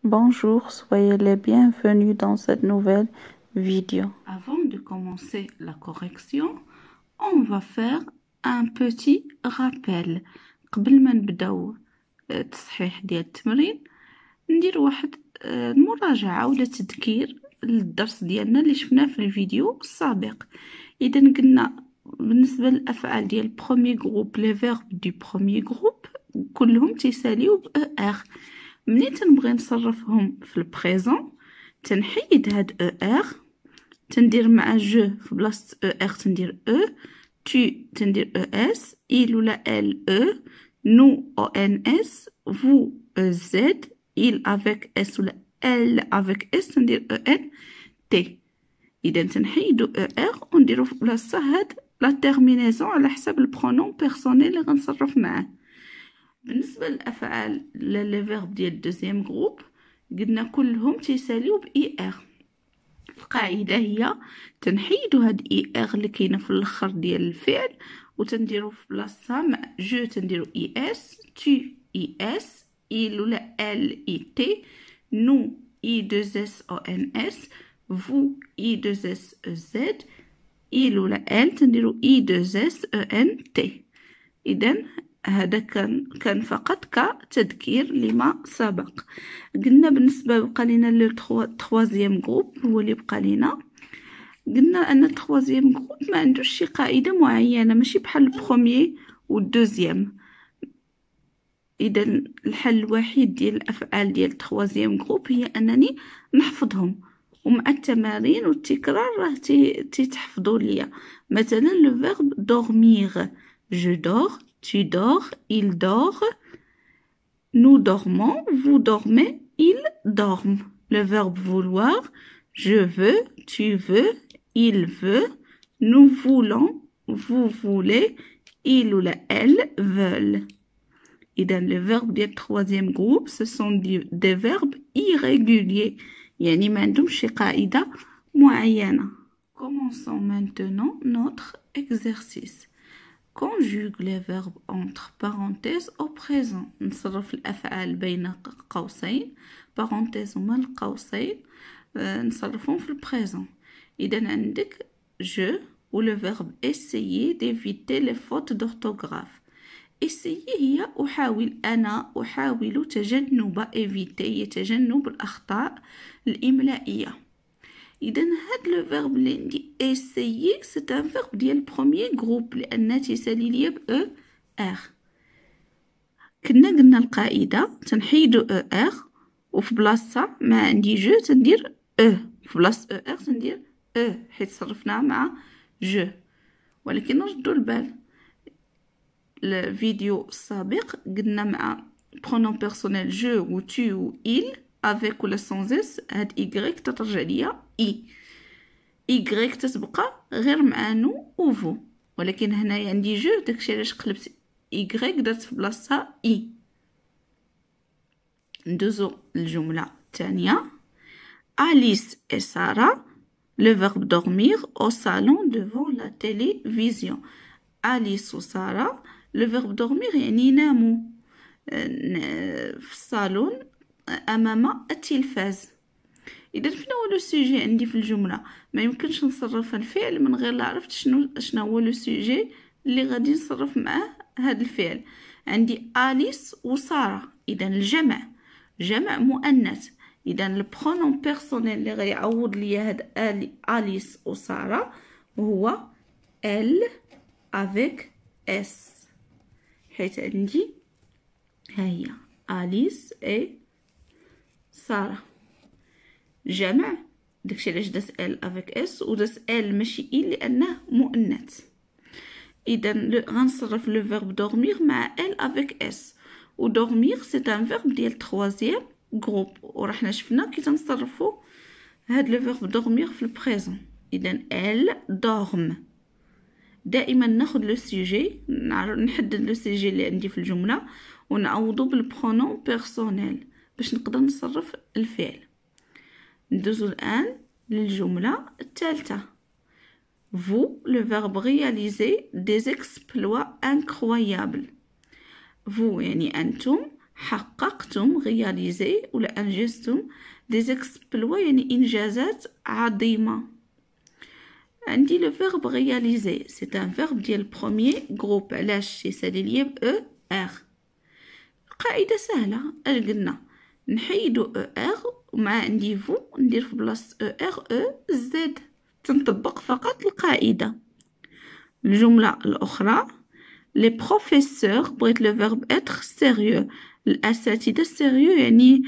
Bonjour, soyez les bienvenus dans cette nouvelle vidéo. Avant de commencer la correction, on va faire un petit rappel. قبل ما نبداو التصحيح ديال التمرين ندير واحد المراجعة ولا تذكير للدرس ديالنا اللي شفناه في الفيديو السابق. إذا قلنا بالنسبة للأفعال ديال بروميي جروب لي فيرب دو بروميي جروب كلهم تيساليو ب ER. ملي تنبغي نصرفهم في البريزون تنحيد هاد ER، تندير مع جو في بلاصة ER تندير E، tu تندير ES، il ولا elle E، nous ONS، vous EZ، il avec S ولا elle avec S تندير ENT. إذا تنحيدو ER ونديرو في بلاصة هاد لا تيرمينيزون على حساب البرونون بيرسونيل اللي غنصرف معاه. بالنسبة للأفعال لي فيرب ديال الدوزيام جروب قلنا كلهم تيساليو ب ER. القاعدة هي تنحيدو هاد ER اللي كاينة في الاخر ديال الفعل وتنديرو في بلاصتها مع جو تنديرو ES، tu ES، il ولا elle IT، nous I2SONS، vous I2SEZ، il ولا elle تنديرو I2SENT. إذن هذا كان فقط كتذكير لما سبق. قلنا بالنسبة بقى لنا لو تخوازيام جروب هو اللي بقى لنا. قلنا ان التخوازيام جروب ما عندوش شي قاعدة معينة، ماشي بحال البروميي والدوزيام. اذا الحل الوحيد ديال الافعال ديال التخوازيام جروب هي انني نحفظهم، ومع التمارين والتكرار راه تيتحفظوا ليا. مثلا لو فيرب دورمير، je dors، tu dors، il dort، nous dormons، vous dormez، ils dorment. Le verbe vouloir، je veux، tu veux، il veut، nous voulons، vous voulez، il ou elle veulent. إذا les verbes du troisième groupe ce sont des verbes irréguliers، يعني ما عندهمش شي قاعدة معينة. Commençons maintenant notre exercice. Conjugue les verbes entre parenthèses au présent. نصرف الأفعال بين قوسين، parenthèses وما القوسين نصرفهم في البريزون. إذا عندك je و le verbe essayer d'éviter les fautes d'orthographe. essayer هي أحاول تجنب éviter يتجنب الأخطاء الإملائية. إذا هاد لو فيرب اللي عندي essayer سي ان فيرب ديال بروميي جروب لأن تيسالي ليا ب ER. قلنا القاعدة تنحيدو ER وفي بلاصة ما عندي جو تندير E، في بلاصة ER تندير E حيت صرفناها مع جو. ولكن نردو البال الفيديو السابق قلنا مع pronom personnel je و tu و il avec ولا sans s هاد y تترجع ليا y تتبقى غير مع نو و فو، ولكن هنايا عندي جو داكشي علاش قلبت y درت في بلاصتها i. ندوزو الجملة الثانية. Alice et Sarah le verbe dormir au salon devant la télévision. Alice و سارة le verbe dormir يعني يناموا في الصالون أمام التلفاز. إذا فين هو لو سوجي عندي في الجملة؟ ما يمكنش نصرف الفعل من غير لا عرفت شنو هو لو سوجي اللي غادي نصرف معاه هذا الفعل. عندي أليس وسارة، إذا الجمع جمع مؤنث. إذا البرونون بيرسونيل اللي غيعوض ليا هاد أليس وسارة هو elle avec S، حيت عندي ها هي أليس اي سارة. جمع داكشي علاش داس ال افيك اس وداس ال ماشي اي لانه مؤنث. اذا غنصرف لو فيرب دورمير مع ال افيك اس، و دورمير سي ان فيرب ديال تخوازيام جروب، ورحنا شفنا كي تنصرفوا هاد لو فيرب دورمير في البريزون. اذا ال دورم. دائما ناخذ لو سوجي، نحدد لو سوجي اللي عندي في الجمله ونعوضو بالبرونون بيرسونيل باش نقدر نصرف الفعل. ندوزو الآن للجملة الثالثة. Vous, le verbe réaliser des exploits incroyables. Vous يعني أنتم حققتم réalisé ولا أنجزتم des exploits يعني إنجازات عظيمة. عندي le verbe réaliser c'est un verbe ديال premier groupe. علاش يسالي ليا ب ER؟ قاعدة سهلة. اش قلنا؟ نحيدو ER ومع عندي فو ندير في بلاصة ER زد، تنطبق فقط القاعدة. الجملة الأخرى les professeurs بغيت le verbe être sérieux. الأساتذة sérieux يعني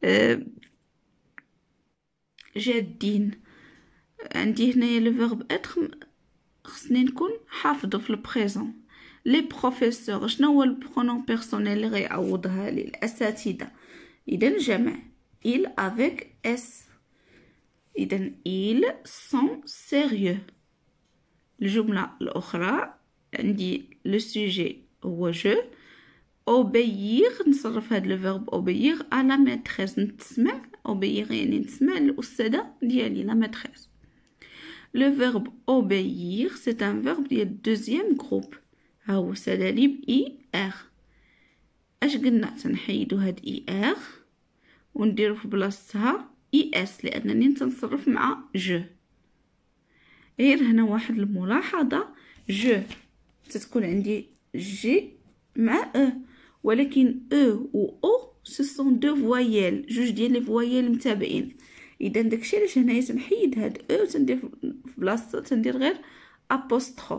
جادين. عندي هنايا le verbe être خصني نكون حافظه في البريزون. لي بروفيسور شنو هو البرونون بيرسونيل اللي غيعوضها لي؟ الاساتذه. اذا جمع il avec s. اذا ils sont sérieux. الجمله الاخرى عندي لو سوجي هو جو. obéir نصرف هاد لو فيرب obéir à la maîtresse. نتسمع obéir يعني نتسمع للاستاذه ديالي لا maîtresse. Le verbe obéir, c'est un verbe du deuxième groupe. هاو سالالي ب ER. اش قلنا؟ تنحيدو هاد ER ونديرو في بلاصتها ES لأنني تنصرف مع جو. غير هنا واحد الملاحظة، جو تتكون عندي جي مع ولكن و او سو سون دو فوايال، جوج ديال لي فوايال متابعين. اذا داكشي علاش هنايا تنحيد هاد وتندير في بلاصتو تندير غير ابوستروف.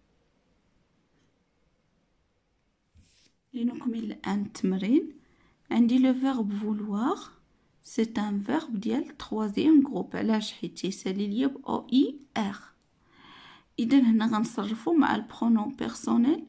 لنكمل الان التمرين. عندي لو فيرب فولوار سي ان فيرب ديال تروازيام جروب. علاش؟ حيت تيسالي ليا ب او اي ار. اذا هنا غنصرفو مع البرونون بيرسونيل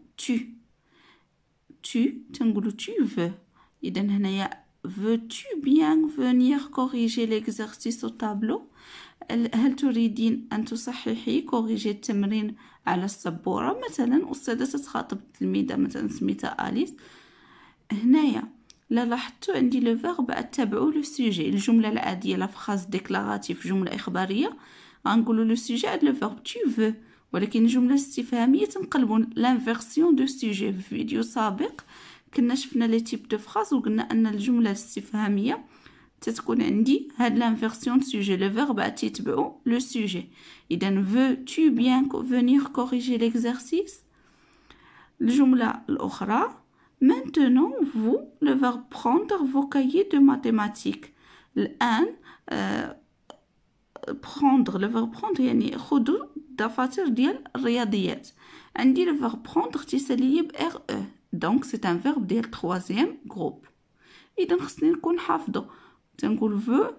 tu تنقولو tu veux. اذا هنايا veux-tu bien venir corriger l'exercice au tableau؟ هل تريدين أن تصححي كوريجي التمرين على السبورة؟ مثلا أستاذة تتخاطب تلميذة مثلا سميتها أليس. هنايا لا لاحظتوا عندي لو فيرب اتبعوا لو سوجي. الجملة العادية لا فراز ديكلاراتيف جملة إخبارية غنقولوا لو سوجي عند لو فيرب tu veux، ولكن الجملة الاستفهامية تنقلبوا لانفيرسيون دو سوجي. في فيديو سابق كنا شفنا لي تيب دو فراز وقلنا ان الجمله الاستفهاميه تتكون عندي هاد لانفيرسيون سوجي لو فيرب تيتبعو لو سوجي. اذا veux-tu bien venir corriger l'exercice؟ الجمله الاخرى maintenant vous le verbe prendre vos cahiers de mathématiques. الان prendre le verbe prendre يعني خذوا دفاتر ديال الرياضيات. عندي le verbe prendre تيسالي ب RE. Donc c'est un verbe ديال troisième groupe. إذا خصني نكون حافظو. تنقول vous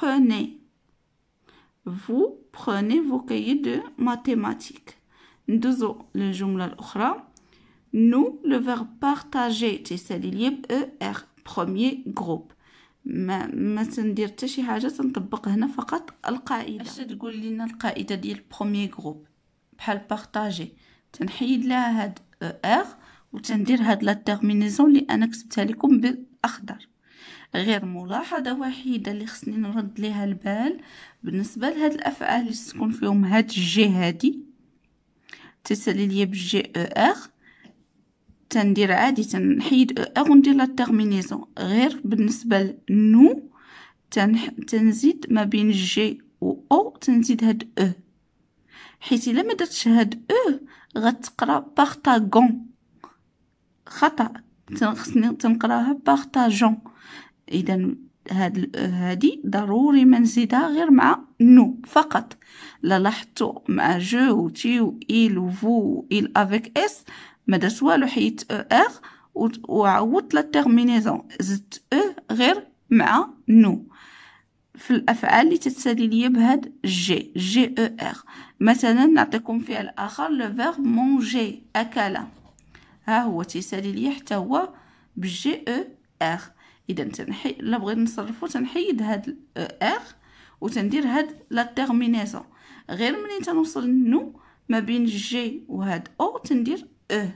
prenez vos cahiers de mathématiques. ندوزو للجملة الأخرى. nous le verbe partager تيسالي ليا ب ER premier groupe. ما تندير حتى شي حاجة، تنطبق هنا فقط القاعدة. اش تقول لنا القاعدة ديال premier groupe؟ بحال partager تنحيد لها هاد ER وتندير هاد لا تيرمينيزون اللي انا كتبتها لكم بالاخضر. غير ملاحظه وحيده اللي خصني نرد ليها البال بالنسبه لهاد الافعال اللي تكون فيهم هاد الجي هادي تسالي ليا بالجي ار، تندير عادي تنحيد ار وندير لا تيرمينيزون. غير بالنسبه لنو تنزيد ما بين الجي و او تنزيد هاد حيت الا ما درتش هاد غتقرا بارطاغون خطأ. خصني تنقراها بارطاجون. اذا هادي ضروري ما نزيدها غير مع نو فقط. لا لاحظتوا مع جو و تي و إل و فو و إل افيك اس ما درت والو، حيت ار وعوضت لا تيرمينيزون زدت غير مع نو في الافعال اللي تتسالي ليا بهاد جي ار. مثلا نعطيكم فعل اخر لو فيرب مونجي اكل. ها هو تيسالي ليا حتى هو بالجي ار. اذا تنحي لا بغيت نصرفو تنحيد هاد ار وتندير هاد لا تيرمينيزون. غير منين تنوصل نو ما بين جي وهاد او تندير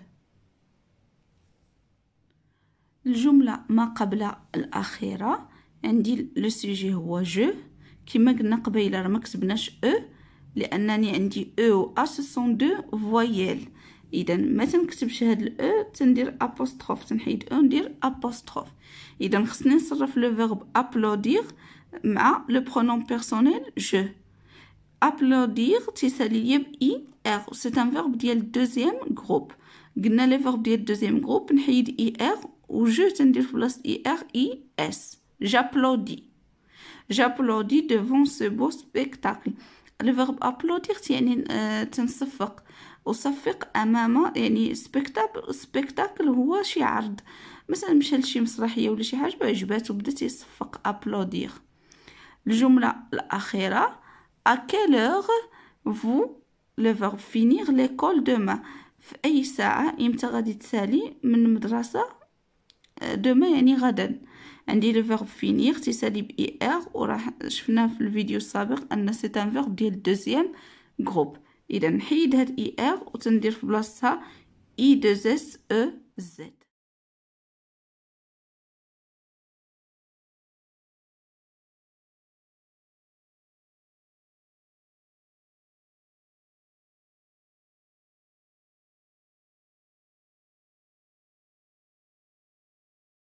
الجمله ما قبل الاخيره عندي لو سوجي هو جو. كما قلنا قبيله راه ما كتبناش لانني عندي و ا سو سون دو فوايال. اذا ما تنكتبش هاد الاو تندير ابوستروف، تنحيد او ندير ابوستروف. اذا خصني نصرف لو فيرب ابلودير مع لو برونون بيرسونيل جو. ابلودير تيسالي ليا ب اي ار، سي ان فيرب ديال دوزيام جروب. قلنا لي فيرب ديال دوزيام جروب نحيد اي ار و جو تندير في بلاصه اي ار اي اس. جابلودي، جابلودي devant ce beau spectacle. le verbe applaudir يعني تنصفق، أصفق أمام، يعني سبيكتاكل هو شي عرض، مثلا مشى لشي مسرحية ولا شي حاجة عجباتو بدا تيصفق أبلودير. الجملة الأخيرة à quelle heure vous le verbe finir l'école demain. في أي ساعة إمتى غادي تسالي من المدرسة demain يعني غدا. عندي لو فيرب فينير تيسالي ب اي ار، وراح شفنا في الفيديو السابق ان سي ان فيرب ديال دوزيام جروب. اذا نحيد هاد اي ار وتندير في بلاصتها اي 2 اس او زد.